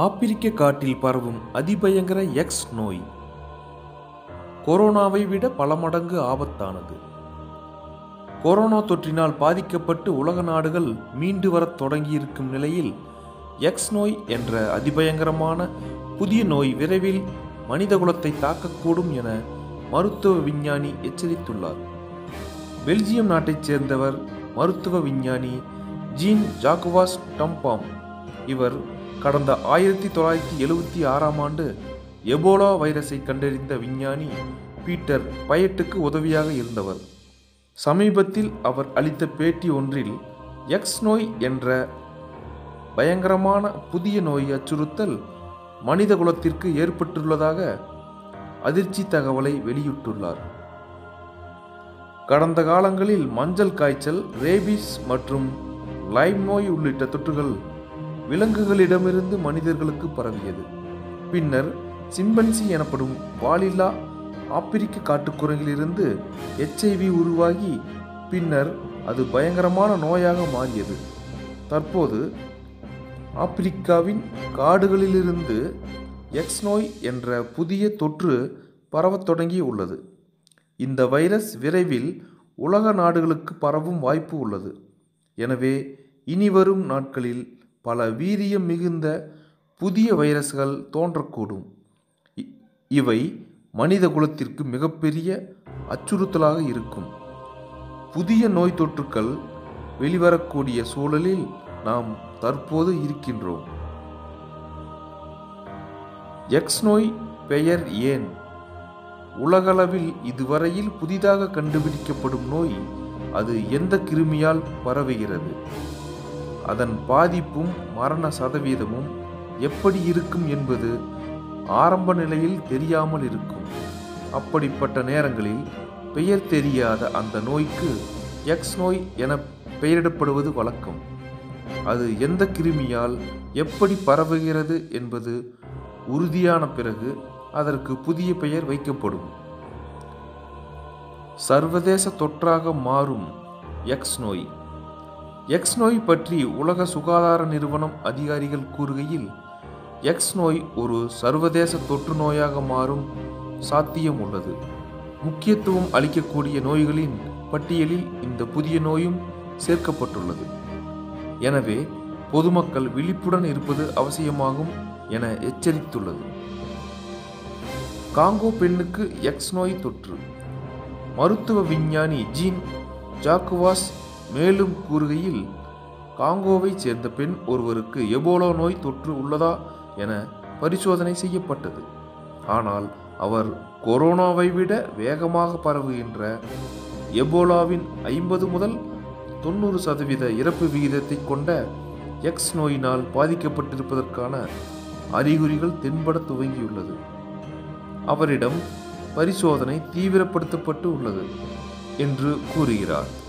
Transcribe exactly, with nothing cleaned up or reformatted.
ஆப்பிரிக்க காட்டில் பரவும் அதிபயங்கர எக்ஸ் நோய் கொரோனாவை விட பல மடங்கு ஆபத்தானது. கொரோனா தொற்றினால் பாதிக்கப்பட்டு உலக நாடுகள் மீண்டு வரத் தொடங்கியிருக்கும் நிலையில் எக்ஸ் நோய் என்ற அதிபயங்கரமான புதிய நோய் விரைவில் மனிதகுலத்தை தாக்கக்கூடும் என மருத்துவ விஞ்ஞானி எச்சரித்துள்ளார். பெல்ஜியம் நாட்டைச் சேர்ந்தவர் மருத்துவ விஞ்ஞானி ஜீன் ஜாக்குவாஸ் டம்பாம். இவர் கடந்த ஆயிரத்தி தொள்ளாயிரத்தி எழுபத்தி ஆறாம் ஆண்டு எபோலா வைரஸை கண்டறிந்த விஞ்ஞானி பீட்டர் பயட்டுக்கு உதவியாக இருந்தவர். சமீபத்தில் அவர் அளித்த பேட்டி ஒன்றில் எக்ஸ் நோய் என்ற பயங்கரமான புதிய நோய் அச்சுறுத்தல் மனித குலத்திற்கு ஏற்பட்டுள்ளதாக அதிர்ச்சி தகவலை வெளியிட்டுள்ளார். கடந்த காலங்களில் மஞ்சள் காய்ச்சல், ரேபிஸ் மற்றும் லைம் நோய் உள்ளிட்ட தொற்றுகள் விலங்குகளிடமிருந்து மனிதர்களுக்கு பரவியது. பின்னர் சிம்பன்சி எனப்படும் வாலில்லா ஆப்பிரிக்க காட்டுக்குரங்கிலிருந்து எச்ஐவி உருவாகி பின்னர் அது பயங்கரமான நோயாக மாறியது. தற்போது ஆப்பிரிக்காவின் காடுகளிலிருந்து எக்ஸ் நோய் என்ற புதிய தொற்று பரவத் தொடங்கி உள்ளது. இந்த வைரஸ் விரைவில் உலக நாடுகளுக்கு பரவும் வாய்ப்பு உள்ளது. எனவே இனிவரும் நாட்களில் பல வீரியம் மிகுந்த புதிய வைரஸ்கள் தோன்றக்கூடும். இவை மனித குலத்திற்கு மிகப்பெரிய அச்சுறுத்தலாக இருக்கும். புதிய நோய் தொற்றுக்கள் வெளிவரக்கூடிய சூழலில் நாம் தற்போது இருக்கின்றோம். எக்ஸ் நோய் பெயர் ஏன்? உலகளவில் இதுவரையில் புதிதாக கண்டுபிடிக்கப்படும் நோய் அது எந்த கிருமியால் பரவுகிறது, அதன் பாதிப்பும் மரண சதவீதமும் எப்படி இருக்கும் என்பது ஆரம்ப நிலையில் தெரியாமல் இருக்கும். அப்படிப்பட்ட நேரங்களில் பெயர் தெரியாத அந்த நோய்க்கு எக்ஸ் நோய் என பெயரிடப்படுவது வழக்கம். அது எந்த கிருமியால் எப்படி பரவுகிறது என்பது உறுதியான பிறகு அதற்கு புதிய பெயர் வைக்கப்படும். சர்வதேச தொற்றாக மாறும் எக்ஸ் நோய். எக்ஸ் நோய் பற்றி உலக சுகாதார நிறுவனம் அதிகாரிகள் கூறுகையில், எக்ஸ் நோய் ஒரு சர்வதேச தொற்று நோயாக மாறும் சாத்தியம் உள்ளது. முக்கியத்துவம் அளிக்கக்கூடிய நோய்களின் பட்டியலில் இந்த புதிய நோயும் சேர்க்கப்பட்டுள்ளது. எனவே பொதுமக்கள் விழிப்புடன் இருப்பது அவசியமாகும் என எச்சரித்துள்ளது. காங்கோ பெண்ணுக்கு எக்ஸ் நோய் தொற்று. மருத்துவ விஞ்ஞானி ஜீன் ஜாக்குவாஸ் மேலும் கூறுகையில், காங்கோவை சேர்ந்த பெண் ஒருவருக்கு எபோலா நோய் தொற்று உள்ளதா என பரிசோதனை செய்யப்பட்டது. ஆனால் அவர் கொரோனாவை விட வேகமாக பரவுகின்ற எபோலாவின் ஐம்பது முதல் தொண்ணூறு சதவீத இறப்பு விகிதத்தை கொண்ட எக்ஸ் நோயினால் பாதிக்கப்பட்டிருப்பதற்கான அறிகுறிகள் தென்பட துவங்கியுள்ளது. அவரிடம் பரிசோதனை தீவிரப்படுத்தப்பட்டு உள்ளது என்று கூறுகிறார்.